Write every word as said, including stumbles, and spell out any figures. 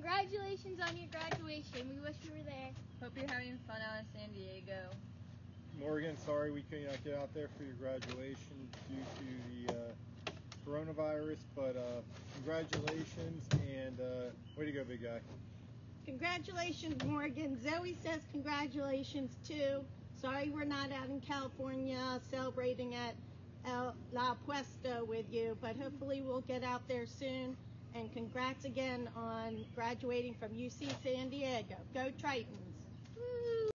congratulations on your graduation. We wish you were there. Hope you're having fun out in San Diego. Morgan, sorry we could not get out there for your graduation due to the uh, coronavirus, but uh, congratulations, and uh, way to go, big guy. Congratulations, Morgan. Zoe says congratulations, too. Sorry we're not out in California celebrating at El La Puesta with you, but hopefully we'll get out there soon. And congrats again on graduating from U C San Diego. Go Tritons.